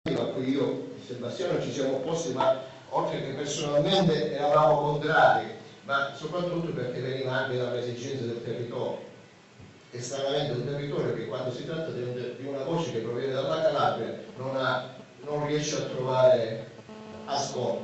a cui io e Sebastiano ci siamo opposti, ma oltre che personalmente eravamo contrari, ma soprattutto perché veniva anche dalle esigenze del territorio. E stranamente un territorio che quando si tratta di una voce che proviene dalla Calabria non riesce a trovare ascolto.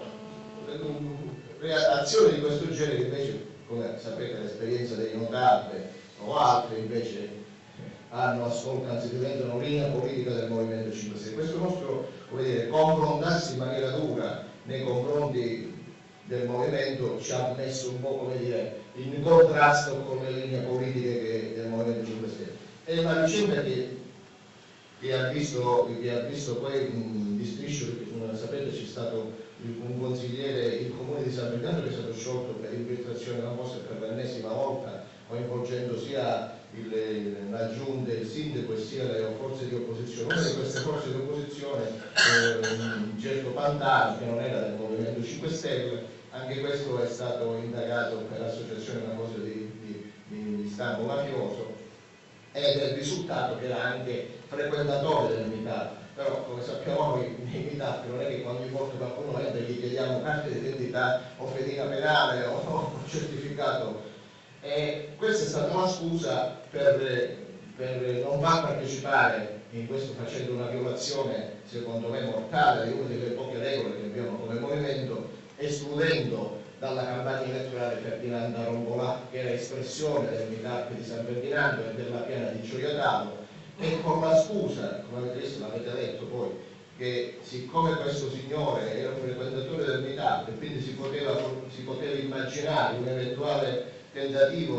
Azioni di questo genere invece, come sapete, l'esperienza dei Notabbe o altre invece hanno ascolto, anzi diventano linea politica del Movimento 5 Stelle. Questo nostro, come dire, confrontarsi in maniera dura nei confronti del Movimento ci ha messo un po', come dire, in contrasto con le linee politiche del Movimento 5 Stelle. È una vicenda che ha visto poi di striscio, perché come sapete c'è stato un consigliere, il comune di San Ferdinando, che è stato sciolto per infiltrazione non posta per l'ennesima volta, coinvolgendo sia la giunta, il sindaco e sia le forze di opposizione. Una di queste forze di opposizione, Gergo Pantano, che non era del Movimento 5 Stelle, anche questo è stato indagato per associazione a una cosa di stampo mafioso, ed è il risultato che era anche frequentatore del MITAF. Però come sappiamo noi nei MITAF non è che ogni volta qualcuno entra gli chiediamo carta di identità o fedina penale o certificato, e questa è stata una scusa per non far partecipare in questo, facendo una violazione secondo me mortale di una delle poche regole che abbiamo come movimento, escludendo dalla campagna elettorale Ferdinando Rombolà, che era espressione del MITAF di San Ferdinando e della piana di Gioiatalo, e con la scusa, come avete visto, l'avete letto poi, che siccome questo signore era un frequentatore del MITAF e quindi si poteva immaginare un eventuale tentativo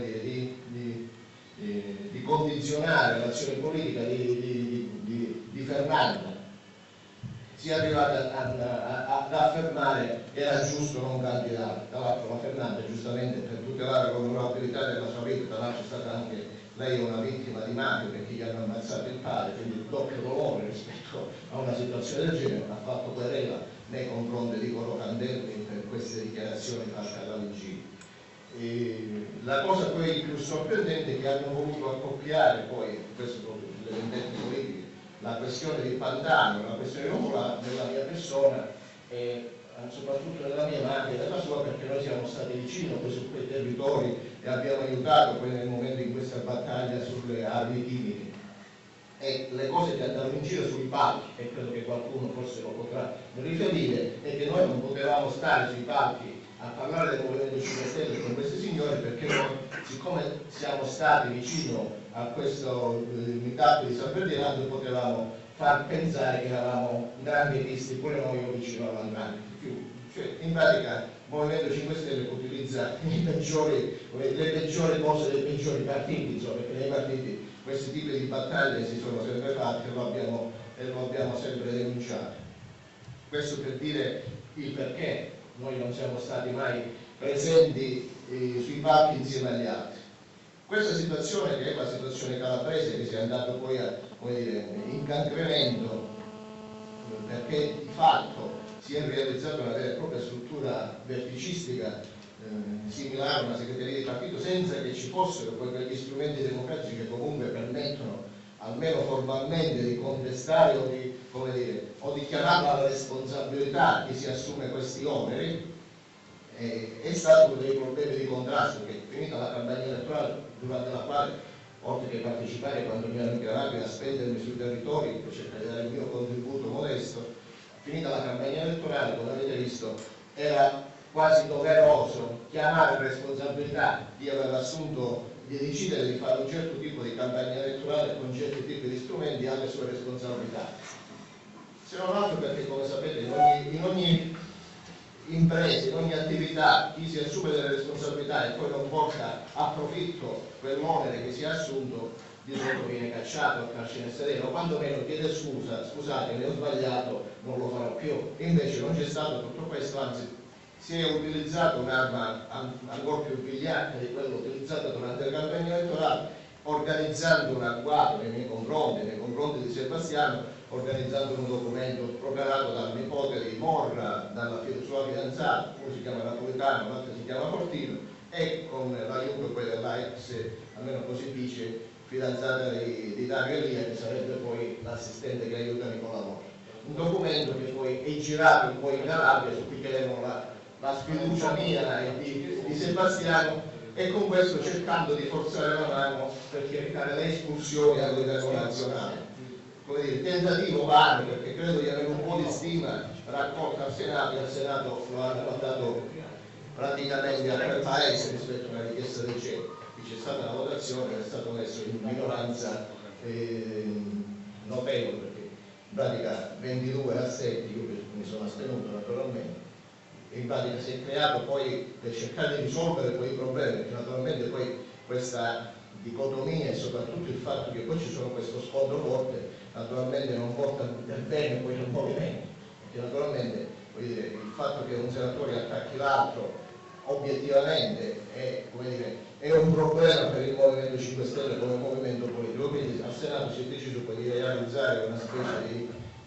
di condizionare l'azione politica di Fernanda, si è arrivata ad affermare che era giusto non candidare. Tra l'altro la Fernanda, giustamente per tutelare l'onorabilità della sua vita, tra l'altro è stata anche lei una vittima di mafia perché gli hanno ammazzato il padre, quindi il doppio dolore rispetto a una situazione del genere, ha fatto querela nei confronti di Coro Candelli per queste dichiarazioni fatte alla vigilia. La cosa poi più sorprendente è che hanno voluto accoppiare poi, questo con le vendette politiche, la questione di Pantano, la questione Rombolà della mia persona e soprattutto della mia madre e della sua, perché noi siamo stati vicino poi su quei territori e abbiamo aiutato poi nel momento in questa battaglia sulle armi chimiche. E le cose che andavano in giro sui palchi, e credo che qualcuno forse lo potrà riferire, è che noi non potevamo stare sui palchi a parlare del Movimento 5 Stelle con questi signori, perché noi, siccome siamo stati vicino a questo meetup di San Ferdinando, potevamo far pensare che eravamo grandi visti pure noi o vicino all'andrangheta. Cioè, in pratica il Movimento 5 Stelle utilizza le peggiori cose dei peggiori partiti, insomma, perché nei partiti questi tipi di battaglie si sono sempre fatti e lo abbiamo sempre denunciato. Questo per dire il perché noi non siamo stati mai presenti sui palchi insieme agli altri. Questa situazione, che è la situazione calabrese, che si è andato poi a, incancrenendo, perché di fatto si è realizzata una vera e propria struttura verticistica similare a una segreteria di partito, senza che ci fossero poi quegli strumenti democratici che comunque permettono almeno formalmente di contestare o di chiamare alla responsabilità chi si assume questi oneri. È stato uno dei problemi di contrasto che, finita la campagna elettorale, durante la quale, oltre che partecipare quando mi hanno chiamato a spendermi sui territori per cercare di dare il mio contributo modesto, finita la campagna elettorale, come avete visto, era quasi doveroso chiamare a responsabilità chi aveva assunto di decidere di fare un certo tipo di campagna elettorale con certi tipi di strumenti alle sue responsabilità. Se non altro perché, come sapete, in ogni impresa, in ogni attività, chi si assume delle responsabilità e poi non porta a profitto quell'onere che si è assunto, di solito viene cacciato al carcere sereno, o quantomeno chiede scusa, scusate, ne ho sbagliato, non lo farò più. Invece non c'è stato tutto questo, anzi si è utilizzato un'arma ancora più vigliacca di quella utilizzata durante la campagna elettorale, organizzando un agguato nei confronti di Sebastiano, organizzando un documento preparato dal nipote di Morra, dalla sua fidanzata, uno si chiama Napolitano, l'altro si chiama Fortino, e con l'aiuto poi della ex, almeno così dice, fidanzata di Dario Elia, che sarebbe poi l'assistente che aiuta Nicola Morra. e girato poi in Calabria, su cui chiedevano la sfiducia mia e di Sebastiano, e con questo cercando di forzare la mano per evitare le espulsioni a livello nazionale. Come dire, tentativo vano, perché credo di avere un po' di stima raccolta al Senato, e al Senato lo hanno mandato praticamente a quel paese rispetto a una richiesta del genere. Qui c'è stata la votazione, è stato messo in minoranza notevole, perché in pratica 22 assetti, io mi sono astenuto naturalmente, e in pratica si è creato poi per cercare di risolvere quei problemi, perché naturalmente poi questa dicotomia e soprattutto il fatto che poi ci sono questo scontro forte naturalmente non porta del bene poi nel movimento, perché naturalmente voglio dire, il fatto che un senatore attacchi l'altro obiettivamente è un problema per il Movimento 5 Stelle come movimento politico, quindi al Senato si è deciso poi di realizzare una specie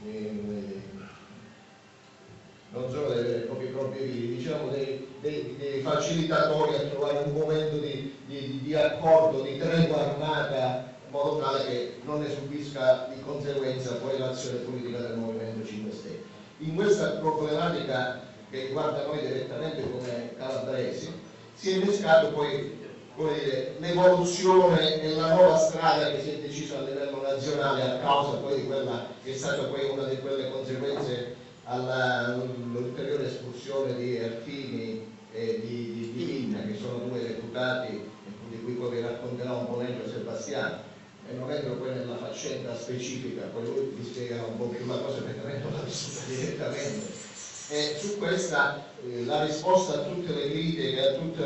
non solo dei veri e propri viri, diciamo dei facilitatori a trovare un momento di accordo, di tregua armata, in modo tale che non ne subisca di conseguenza poi l'azione politica del Movimento 5 Stelle. In questa problematica che riguarda noi direttamente come calabresi, si è innescato poi l'evoluzione e la nuova strada che si è decisa a livello nazionale a causa poi di quella che è stata poi una di quelle conseguenze all'ulteriore espulsione di Artini e di Vigna, che sono due deputati di cui poi vi racconterò un po' meglio Sebastiano, e non entro poi nella faccenda specifica, poi lui vi spiegherà un po' più la cosa perché non l'ha vissuta direttamente. E su questa la risposta a tutte le critiche, a tutte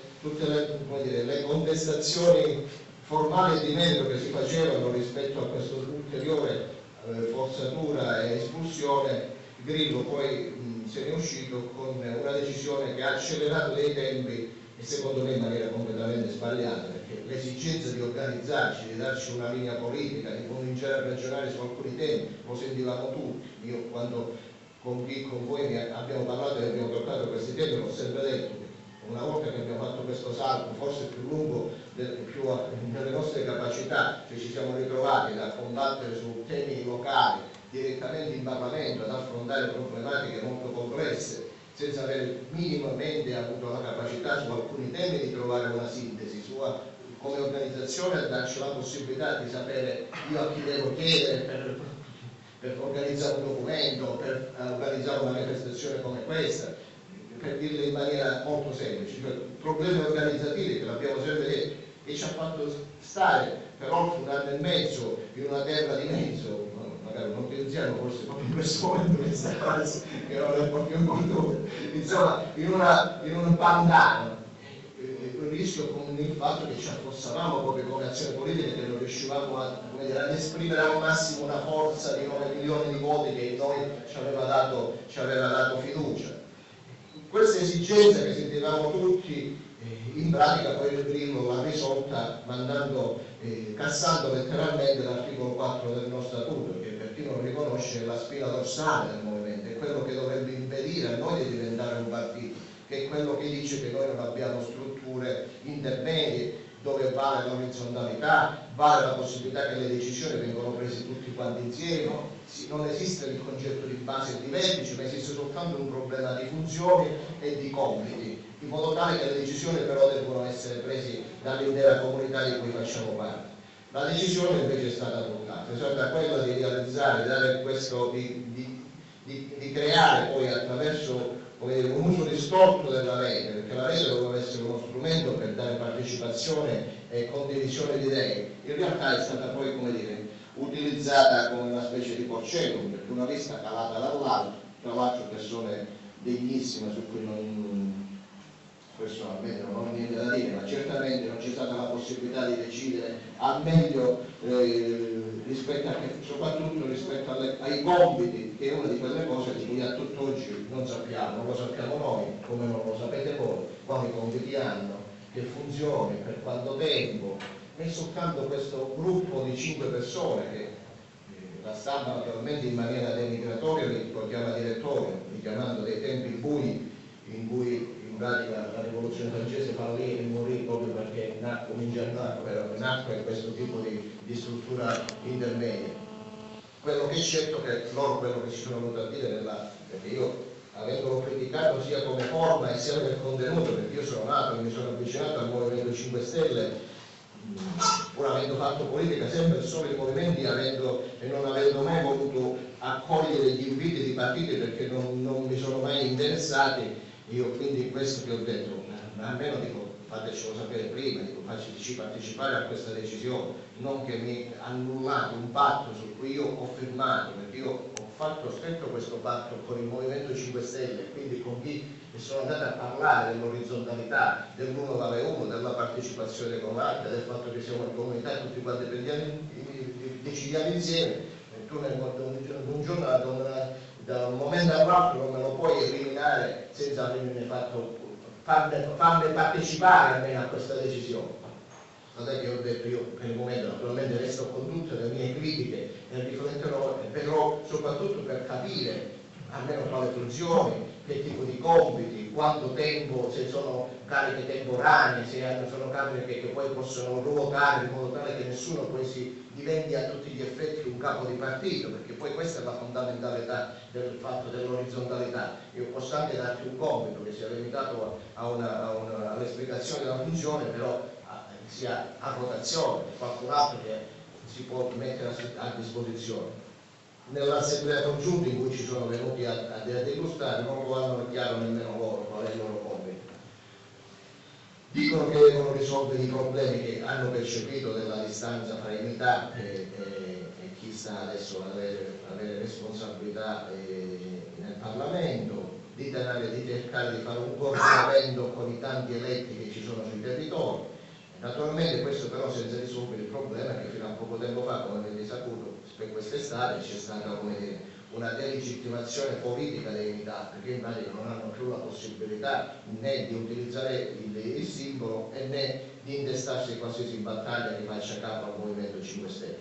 le contestazioni formali e di merito che si facevano rispetto a questa ulteriore forzatura e espulsione, Grillo poi se ne è uscito con una decisione che ha accelerato dei tempi e secondo me in maniera completamente sbagliata, perché l'esigenza di organizzarci, di darci una linea politica, di cominciare a ragionare su alcuni temi, lo sentivamo tutti. Io quando con voi abbiamo parlato e abbiamo toccato questi temi l'ho sempre detto, una volta che abbiamo fatto questo salto, forse più lungo più nelle nostre capacità, cioè ci siamo ritrovati a combattere su temi locali direttamente in Parlamento, ad affrontare problematiche molto complesse, senza aver minimamente avuto la capacità su alcuni temi di trovare una sintesi, come organizzazione a darci la possibilità di sapere io a chi devo chiedere per organizzare un documento, per organizzare una manifestazione come questa, per dirlo in maniera molto semplice, cioè problemi organizzativi che l'abbiamo sempre detto e ci ha fatto stare per oltre un anno e mezzo in una terra di mezzo, magari non pensiamo forse proprio in questo momento in questa fase che non è proprio importante, insomma in un pantano. Il rischio con il fatto che ci affossavamo proprio come azione politica, che non riuscivamo ad esprimere al massimo una forza di 9 milioni di voti che in noi ci aveva dato fiducia. Questa esigenza che sentivamo tutti, in pratica poi il Grillo l'ha risolta cassando letteralmente l'articolo 4 del nostro statuto, che per chi non riconosce è la spina dorsale del movimento, è quello che dovrebbe impedire a noi di diventare un partito, che è quello che dice che noi non abbiamo strutture intermedie dove vale l'orizzontalità, vale la possibilità che le decisioni vengano prese tutti quanti insieme. Non esiste il concetto di base e di vertice, ma esiste soltanto un problema di funzioni e di compiti, in modo tale che le decisioni però devono essere prese dall'intera comunità di cui facciamo parte. La decisione invece è stata adottata, è stata quella di realizzare, di creare poi attraverso un uso distorto della rete, perché la rete doveva essere uno strumento per dare partecipazione e condivisione di idee, in realtà è stata poi utilizzata come una specie di porcellum, perché una lista calata dall'alto, tra l'altro persone degnissime su cui personalmente non ho niente da dire, ma certamente non c'è stata la possibilità di decidere al meglio soprattutto rispetto ai compiti, che è una di quelle cose di cui a tutt'oggi non sappiamo, non lo sappiamo noi, come non lo sapete voi, quali compiti hanno, che funzioni, per quanto tempo. È soltanto questo gruppo di 5 persone che la stampa naturalmente in maniera denigratoria lo chiama direttorio, richiamando dei tempi bui in cui in pratica la rivoluzione francese fallì e morì proprio perché nacque questo tipo di struttura intermedia. quello che è certo che loro quello che ci sono venuti a dire perché io avendolo criticato sia come forma e sia nel contenuto, perché io sono nato e mi sono avvicinato al Movimento 5 Stelle pur avendo fatto politica sempre solo in movimenti e non avendo mai voluto accogliere gli inviti di partiti perché non mi sono mai interessati, io quindi questo che ho detto, almeno dico fatecelo sapere prima, dico facciaci partecipare a questa decisione, non che mi annullate un patto su cui io ho firmato, perché io ho fatto stretto questo patto con il Movimento 5 Stelle, quindi con chi e sono andati a parlare dell'orizzontalità, dell'1 vale 1, della partecipazione economica, del fatto che siamo in comunità tutti quanti decidiamo insieme, e tu un giorno da un momento all'altro non me lo puoi eliminare senza avermi farmi partecipare almeno a questa decisione. Non è che ho detto io per il momento naturalmente resto con tutte le mie critiche e rifletterò e vedrò soprattutto per capire almeno quale funzioni, che tipo di compiti, quanto tempo, se sono cariche temporanee, se sono cariche che poi possono ruotare in modo tale che nessuno poi si diventi a tutti gli effetti un capo di partito, perché poi questa è la fondamentalità del fatto dell'orizzontalità. Io posso anche darti un compito che sia limitato all'esplicazione della funzione, però sia a rotazione, qualcun altro che si può mettere a disposizione. Nell'assemblea congiunta in cui ci sono venuti ad illustrare non lo hanno chiaro nemmeno loro qual è il loro compito. Dicono che devono risolvere i problemi che hanno percepito della distanza fra i militari e chi sta adesso ad avere responsabilità nel Parlamento, di cercare di fare un coordinamento con i tanti eletti che ci sono sui territori. Naturalmente questo però senza risolvere il problema che fino a poco tempo fa, come avete saputo, per quest'estate c'è stata una delegittimazione politica dei militari, perché in pratica non hanno più la possibilità né di utilizzare il simbolo e né di intestarsi in qualsiasi battaglia che faccia capo al Movimento 5 Stelle.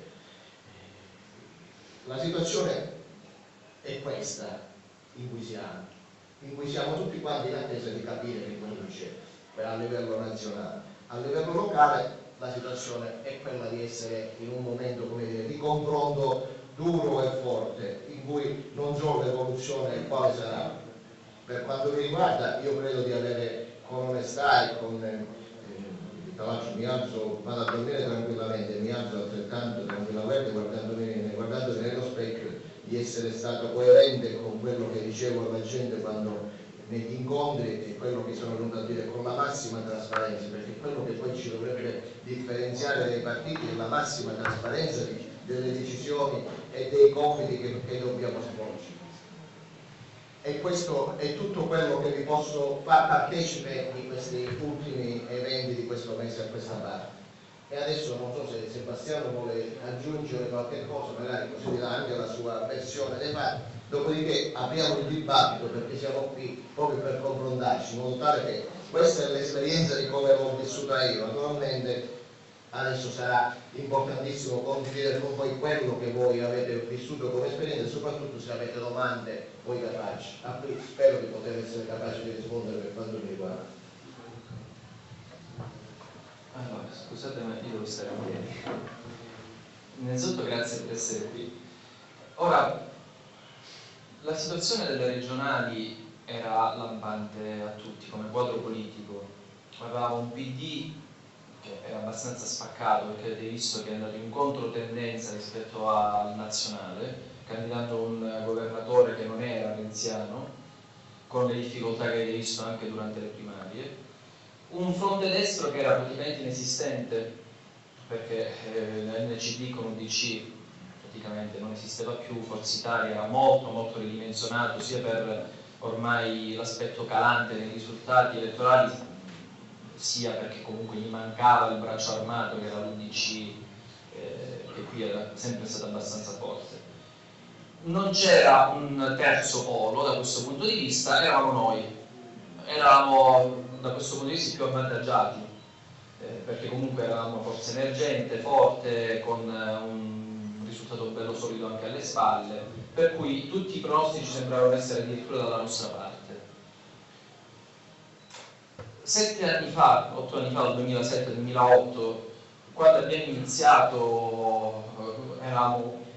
La situazione è questa in cui siamo tutti quanti in attesa di capire che cosa succede a livello nazionale. A livello locale la situazione è quella di essere in un momento, come dire, di confronto duro e forte, in cui non so l'evoluzione quale sarà. Per quanto mi riguarda, io credo di avere con onestà e tra l'altro vado a dormire tranquillamente, mi alzo altrettanto tranquillamente guardandomi nello specchio, di essere stato coerente con quello che dicevo alla gente quando negli incontri e quello che sono venuto a dire con la massima trasparenza, perché quello che poi ci dovrebbe differenziare dai partiti è la massima trasparenza delle decisioni e dei compiti che dobbiamo svolgere. E questo è tutto quello che vi posso far partecipe di questi ultimi eventi di questo mese a questa parte. E adesso non so se Sebastiano vuole aggiungere qualche cosa, magari così dirà anche la sua versione dei fatti. Dopodiché apriamo il dibattito perché siamo qui proprio per confrontarci, in modo tale che questa è l'esperienza di come l'ho vissuta io. Naturalmente adesso sarà importantissimo condividere con voi quello che voi avete vissuto come esperienza e soprattutto se avete domande voi capaci. A cui spero di poter essere capace di rispondere per quanto mi riguarda. Allora, scusate ma io devo stare a piedi. Innanzitutto grazie per essere qui. Ora, la situazione delle regionali era lampante a tutti come quadro politico. Avevamo un PD che era abbastanza spaccato, perché avete visto che è andato in controtendenza rispetto al nazionale, candidando un governatore che non era renziano, con le difficoltà che avete visto anche durante le primarie. Un fronte destro che era praticamente inesistente, perché l'NCD con UDC praticamente non esisteva più, Forza Italia era molto ridimensionato sia per ormai l'aspetto calante dei risultati elettorali, sia perché comunque gli mancava il braccio armato che era l'UDC, che qui era sempre stato abbastanza forte. Non c'era un terzo polo da questo punto di vista, eravamo noi, eravamo da questo punto di vista più avvantaggiati, perché comunque eravamo forza emergente, forte, con un risultato bello solido anche alle spalle, per cui tutti i pronostici sembravano essere addirittura dalla nostra parte. 7 anni fa, 8 anni fa, dal 2007-2008, quando abbiamo iniziato eravamo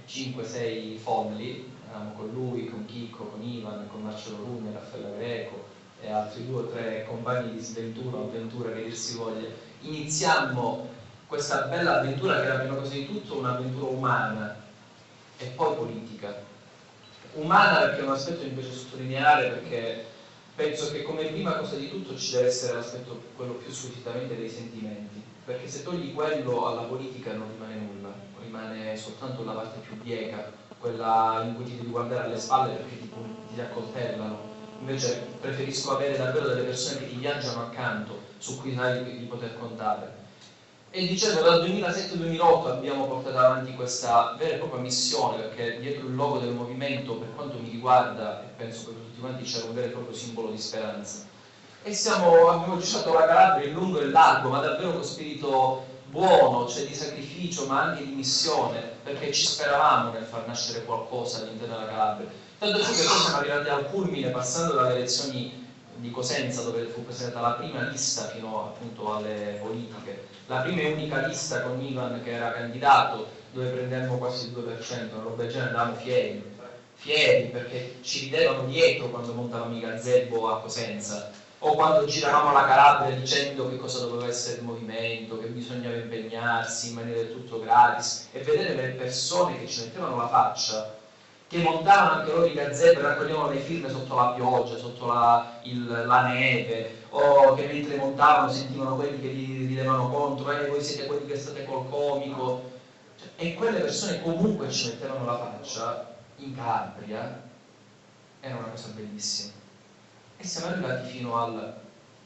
5-6 folli, eravamo con lui, con Chicco, con Ivan, con Marcello Rune, Raffaella Greco e altri 2 o 3 compagni di sventura o avventura che dir si voglia. Iniziammo questa bella avventura che era prima cosa di tutto un'avventura umana e poi politica. Umana perché è un aspetto che mi piace sottolineare, perché penso che come prima cosa di tutto ci deve essere l'aspetto quello più squisitamente dei sentimenti, perché se togli quello alla politica non rimane nulla, rimane soltanto la parte più bieca, quella in cui ti devi guardare alle spalle perché ti accoltellano. Invece preferisco avere davvero delle persone che ti viaggiano accanto, su cui sai di poter contare. E dicevo, dal 2007-2008 abbiamo portato avanti questa vera e propria missione, perché dietro il logo del movimento, per quanto mi riguarda, e penso che per tutti quanti, c'era un vero e proprio simbolo di speranza. E abbiamo girato la Calabria in lungo e largo, ma davvero con spirito buono, cioè di sacrificio, ma anche di missione, perché ci speravamo nel far nascere qualcosa all'interno della Calabria. Tanto più che poi siamo arrivati al culmine, passando dalle elezioni di Cosenza, dove fu presentata la prima lista fino appunto alle politiche, la prima e unica lista con Ivan che era candidato, dove prendemmo quasi il 2%, una roba del genere, andavamo fieri perché ci ridevano dietro quando montavamo i gazebo a Cosenza, o quando giravamo la Calabria dicendo che cosa doveva essere il movimento, che bisognava impegnarsi in maniera del tutto gratis, e vedere le persone che ci mettevano la faccia, che montavano anche loro i gazebo e raccoglievano le firme sotto la pioggia, sotto la neve, o che mentre montavano sentivano quelli che gli ridevano contro, voi siete quelli che state col comico, cioè, e quelle persone comunque ci mettevano la faccia in Calabria. Era una cosa bellissima. E siamo arrivati fino al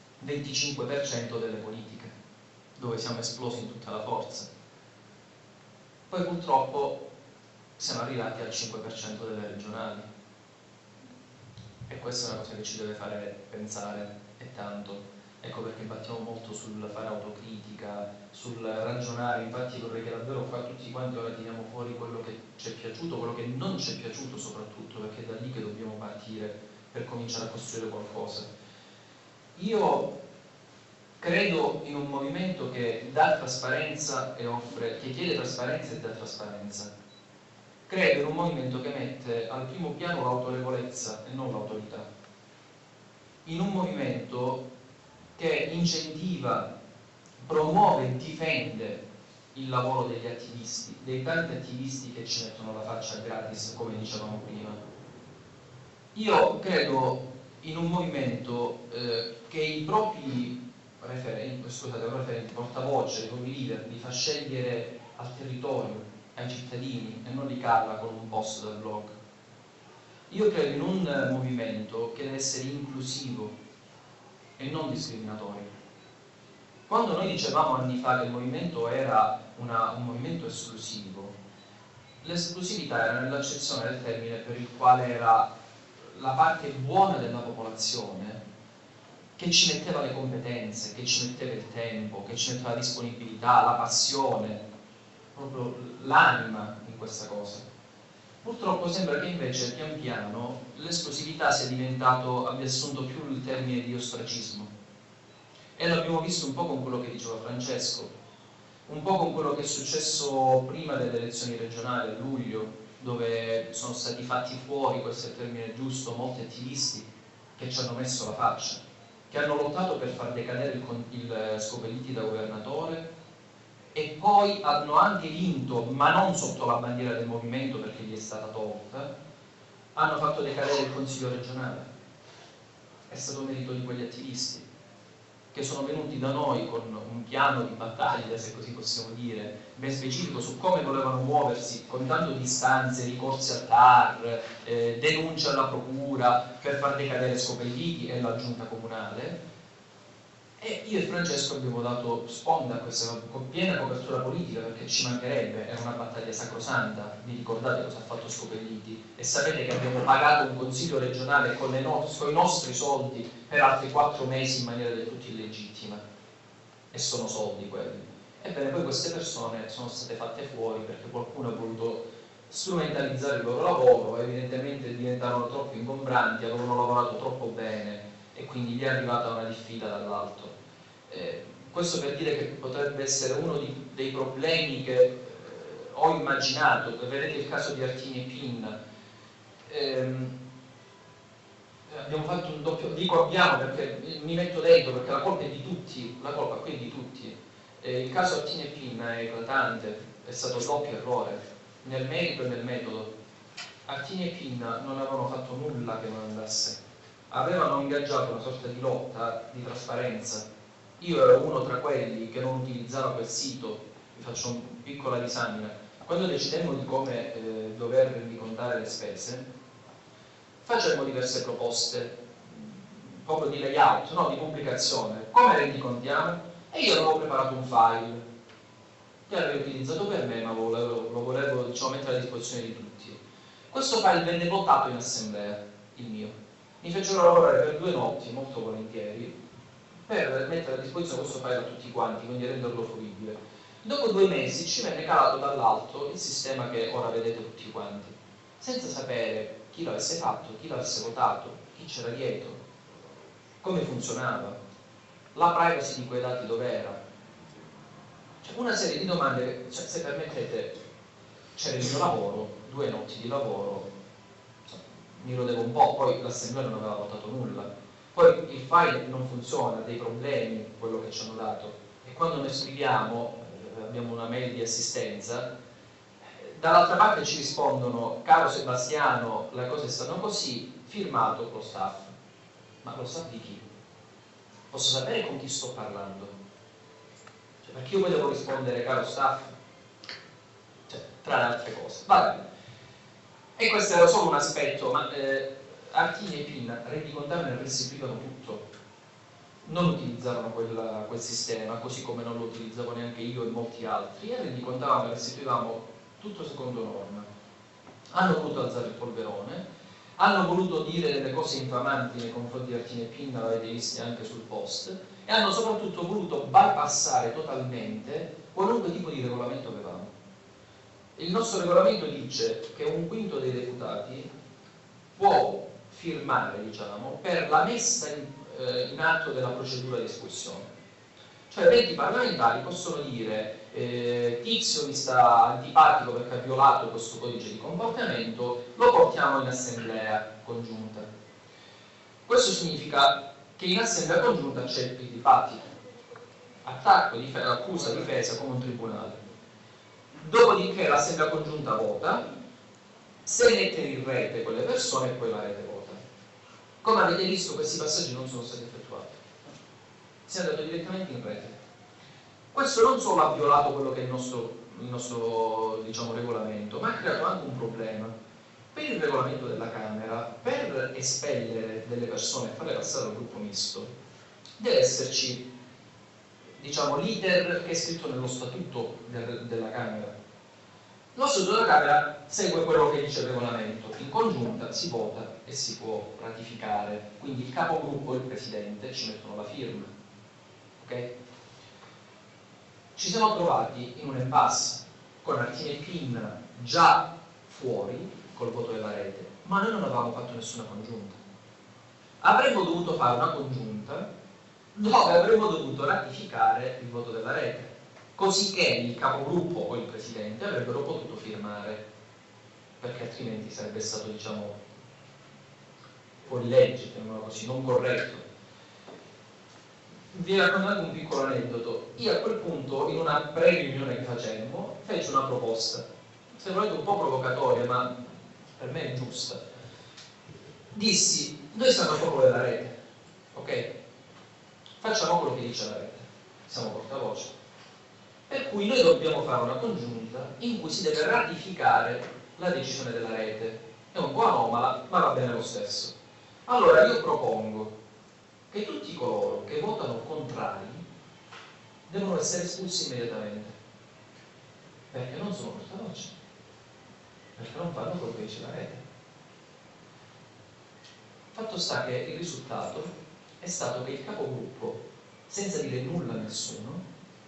25% delle politiche, dove siamo esplosi in tutta la forza. Poi purtroppo siamo arrivati al 5% delle regionali, e questa è una cosa che ci deve fare pensare, e tanto. Ecco perché battiamo molto sul fare autocritica, sul ragionare. Infatti vorrei che davvero qua tutti quanti ora tiriamo fuori quello che ci è piaciuto, quello che non ci è piaciuto soprattutto, perché è da lì che dobbiamo partire per cominciare a costruire qualcosa. Io credo in un movimento che dà trasparenza e che chiede trasparenza e dà trasparenza. Credo in un movimento che mette al primo piano l'autorevolezza e non l'autorità. In un movimento che incentiva, promuove e difende il lavoro degli attivisti, dei tanti attivisti che ci mettono la faccia gratis, come dicevamo prima. Io credo in un movimento che i propri portavoce, come leader, li fa scegliere al territorio, ai cittadini, e non li cala con un post dal blog. Io credo in un movimento che deve essere inclusivo e non discriminatorio. Quando noi dicevamo anni fa che il movimento era un movimento esclusivo, l'esclusività era nell'accezione del termine per il quale era la parte buona della popolazione che ci metteva le competenze, che ci metteva il tempo, che ci metteva la disponibilità, la passione, proprio l'anima in questa cosa. Purtroppo sembra che invece pian piano l'esclusività abbia assunto più il termine di ostracismo, e l'abbiamo visto un po' con quello che diceva Francesco, un po' con quello che è successo prima delle elezioni regionali a luglio, dove sono stati fatti fuori, questo è il termine giusto, molti attivisti che ci hanno messo la faccia, che hanno lottato per far decadere il Scopelliti da governatore, e poi hanno anche vinto, ma non sotto la bandiera del movimento perché gli è stata tolta, hanno fatto decadere il Consiglio regionale. È stato merito di quegli attivisti che sono venuti da noi con un piano di battaglia, se così possiamo dire, ben specifico su come volevano muoversi, contando distanze, ricorsi al TAR, denunce alla procura per far decadere Scopelliti e la giunta comunale. E io e Francesco abbiamo dato sponda a questa, con piena copertura politica, perché ci mancherebbe, è una battaglia sacrosanta. Vi ricordate cosa ha fatto Scopelliti? E sapete che abbiamo pagato un consiglio regionale con i nostri soldi per altri 4 mesi in maniera del tutto illegittima, e sono soldi quelli. Ebbene, poi queste persone sono state fatte fuori perché qualcuno ha voluto strumentalizzare il loro lavoro, evidentemente diventavano troppo ingombranti, avevano lavorato troppo bene, e quindi gli è arrivata una diffida dall'alto. Questo per dire che potrebbe essere uno dei problemi che ho immaginato, vedete il caso di Artini e Pin, abbiamo fatto un doppio, dico abbiamo perché mi metto dentro, perché la colpa è di tutti, la colpa qui è di tutti. Il caso Artini e Pin è eclatante, è stato un doppio errore, nel merito e nel metodo. Artini e Pin non avevano fatto nulla che non andasse, avevano ingaggiato una sorta di lotta di trasparenza. Io ero uno tra quelli che non utilizzava quel sito, vi faccio una piccola disamina. Quando decidemmo di come dover rendicontare le spese, facemmo diverse proposte, proprio di layout, no? Di pubblicazione. Come rendicontiamo? E io avevo preparato un file che avrei utilizzato per me, ma lo volevo diciamo, mettere a disposizione di tutti. Questo file venne votato in assemblea, il mio. Mi fecero lavorare per 2 notti, molto volentieri, per mettere a disposizione questo file a tutti quanti, quindi renderlo fruibile. Dopo 2 mesi ci venne calato dall'alto il sistema che ora vedete tutti quanti, senza sapere chi l'avesse fatto, chi l'avesse votato, chi c'era dietro, come funzionava, la privacy di quei dati dov'era. Cioè, una serie di domande, cioè, se permettete, c'era il mio lavoro, 2 notti di lavoro, insomma, mi rodevo un po', poi l'assemblea non aveva votato nulla. Poi il file non funziona, ha dei problemi, quello che ci hanno dato, e quando noi scriviamo, abbiamo una mail di assistenza, dall'altra parte ci rispondono: caro Sebastiano, le cose stanno così, firmato lo staff. Ma lo staff di chi? Posso sapere con chi sto parlando? Cioè, perché io poi devo rispondere caro staff? Cioè, tra le altre cose. Va bene. E questo era solo un aspetto, ma Artini e Pin rendicontavano e restituivano tutto. Non utilizzarono quel sistema, così come non lo utilizzavo neanche io e molti altri, e rendicontavamo e restituivamo tutto secondo norma. Hanno voluto alzare il polverone, hanno voluto dire delle cose infamanti nei confronti di Artini e Pin, l'avete visto anche sul post, e hanno soprattutto voluto bypassare totalmente qualunque tipo di regolamento avevamo. Il nostro regolamento dice che un quinto dei deputati può firmare, diciamo, per la messa in atto della procedura di espulsione. Cioè 20 parlamentari possono dire Tizio mi sta antipatico perché ha violato questo codice di comportamento, lo portiamo in assemblea congiunta. Questo significa che in assemblea congiunta c'è il dibattito, attacco, accusa, difesa come un tribunale. Dopodiché l'assemblea congiunta vota, se mette in rete quelle persone e poi la rete vota. Come avete visto, questi passaggi non sono stati effettuati, si è andato direttamente in rete. Questo non solo ha violato quello che è il nostro diciamo, regolamento, ma ha creato anche un problema. Per il regolamento della Camera, per espellere delle persone e farle passare al gruppo misto, deve esserci diciamo, l'iter che è scritto nello statuto della Camera. Lo statuto della Camera segue quello che dice il regolamento, in congiunta si vota e si può ratificare, quindi il capogruppo e il presidente ci mettono la firma. Okay? Ci siamo trovati in un impasse con Artini e Pin già fuori col voto della rete, ma noi non avevamo fatto nessuna congiunta. Avremmo dovuto fare una congiunta dove avremmo dovuto ratificare il voto della rete, così che il capogruppo o il presidente avrebbero potuto firmare, perché altrimenti sarebbe stato, diciamo, fuori legge, chiamiamolo così, non corretto. Vi racconto un piccolo aneddoto. Io a quel punto, in una breve riunione che facemmo, feci una proposta, se volete un po' provocatoria, ma per me è giusta. Dissi: noi siamo il popolo della rete, ok? Facciamo quello che dice la rete, siamo portavoce. Per cui noi dobbiamo fare una congiunta in cui si deve ratificare la decisione della rete. È un po' anomala, ma va bene lo stesso. Allora io propongo che tutti coloro che votano contrari devono essere espulsi immediatamente, perché non sono portavoce, perché non fanno quello che dice la rete. Fatto sta che il risultato è stato che il capogruppo, senza dire nulla a nessuno,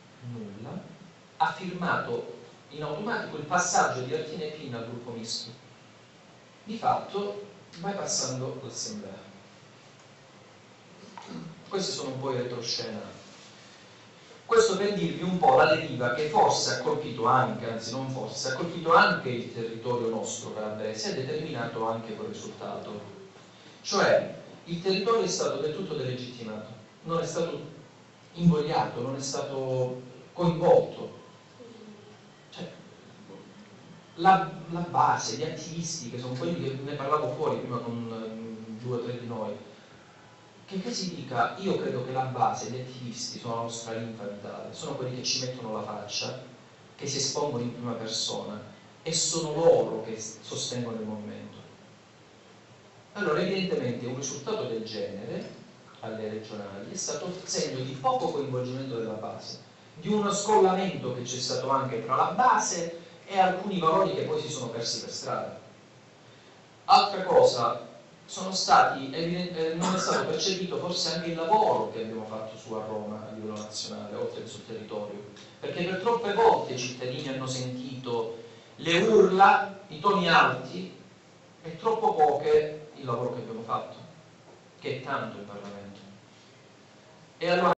ha firmato in automatico il passaggio di Artini e Pin al gruppo misto, di fatto bypassando l'assemblea. Questi sono un po' i retroscena. Questo per dirvi un po' la deriva che forse ha colpito anche, anzi non forse, ha colpito anche il territorio nostro calabrese e ha determinato anche quel risultato. Cioè, il territorio è stato del tutto delegittimato, non è stato invogliato, non è stato coinvolto. Cioè, la base, gli attivisti, che sono quelli che ne parlavo fuori prima con 2 o 3 di noi, che si dica, io credo che la base, gli attivisti sono la nostra linfa vitale, sono quelli che ci mettono la faccia, che si espongono in prima persona e sono loro che sostengono il movimento. Allora evidentemente un risultato del genere alle regionali è stato segno di poco coinvolgimento della base, di uno scollamento che c'è stato anche tra la base e alcuni valori che poi si sono persi per strada. Altra cosa, non è stato percepito forse anche il lavoro che abbiamo fatto su a Roma a livello nazionale, oltre che sul territorio, perché per troppe volte i cittadini hanno sentito le urla, i toni alti e troppo poche il lavoro che abbiamo fatto, che è tanto in Parlamento. E allora